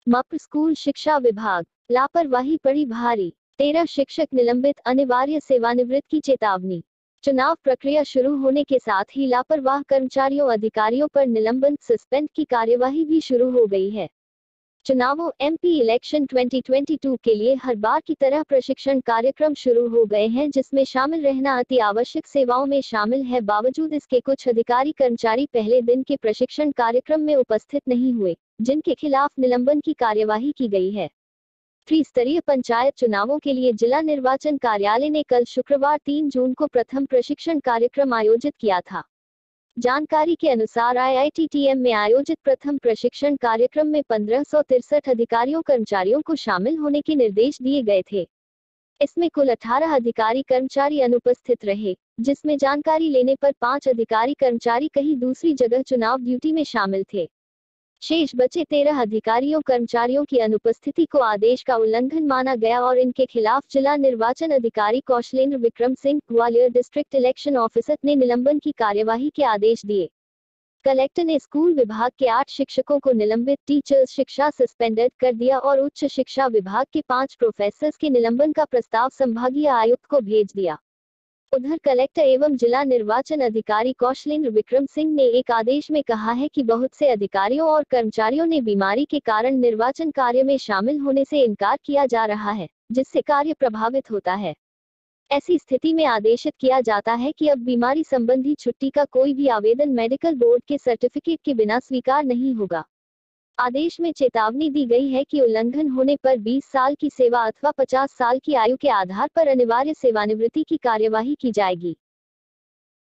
मप्र स्कूल शिक्षा विभाग, लापरवाही पड़ी भारी, 13 शिक्षक निलंबित, अनिवार्य सेवानिवृत्त की चेतावनी। चुनाव प्रक्रिया शुरू होने के साथ ही लापरवाह कर्मचारियों अधिकारियों पर निलंबन सस्पेंड की कार्यवाही भी शुरू हो गई है। चुनावों एमपी इलेक्शन 2022 के लिए हर बार की तरह प्रशिक्षण कार्यक्रम शुरू हो गए हैं, जिसमें शामिल रहना अति आवश्यक सेवाओं में शामिल है। बावजूद इसके कुछ अधिकारी कर्मचारी पहले दिन के प्रशिक्षण कार्यक्रम में उपस्थित नहीं हुए, जिनके खिलाफ निलंबन की कार्यवाही की गई है। त्रिस्तरीय पंचायत चुनावों के लिए जिला निर्वाचन कार्यालय ने कल शुक्रवार 3 जून को प्रथम प्रशिक्षण कार्यक्रम आयोजित किया था। जानकारी के अनुसार आईआईटीटीएम में आयोजित प्रथम प्रशिक्षण कार्यक्रम में 1563 अधिकारियों कर्मचारियों को शामिल होने के निर्देश दिए गए थे। इसमें कुल 18 अधिकारी कर्मचारी अनुपस्थित रहे, जिसमें जानकारी लेने पर 5 अधिकारी कर्मचारी कहीं दूसरी जगह चुनाव ड्यूटी में शामिल थे। शेष बचे 13 अधिकारियों कर्मचारियों की अनुपस्थिति को आदेश का उल्लंघन माना गया और इनके खिलाफ जिला निर्वाचन अधिकारी Kaushalendra Vikram Singh, Gwalior district election officer ने निलंबन की कार्यवाही के आदेश दिए। कलेक्टर ने स्कूल विभाग के 8 शिक्षकों को निलंबित, टीचर्स शिक्षा सस्पेंडेड कर दिया और उच्च शिक्षा विभाग के 5 प्रोफेसर्स के निलंबन का प्रस्ताव संभागीय आयुक्त को भेज दिया। उधर कलेक्टर एवं जिला निर्वाचन अधिकारी कौशलेंद्र विक्रम सिंह ने एक आदेश में कहा है कि बहुत से अधिकारियों और कर्मचारियों ने बीमारी के कारण निर्वाचन कार्य में शामिल होने से इनकार किया जा रहा है, जिससे कार्य प्रभावित होता है। ऐसी स्थिति में आदेशित किया जाता है कि अब बीमारी संबंधी छुट्टी का कोई भी आवेदन मेडिकल बोर्ड के सर्टिफिकेट के बिना स्वीकार नहीं होगा। आदेश में चेतावनी दी गई है कि उल्लंघन होने पर 20 साल की सेवा अथवा 50 साल की आयु के आधार पर अनिवार्य सेवानिवृत्ति की कार्यवाही की जाएगी।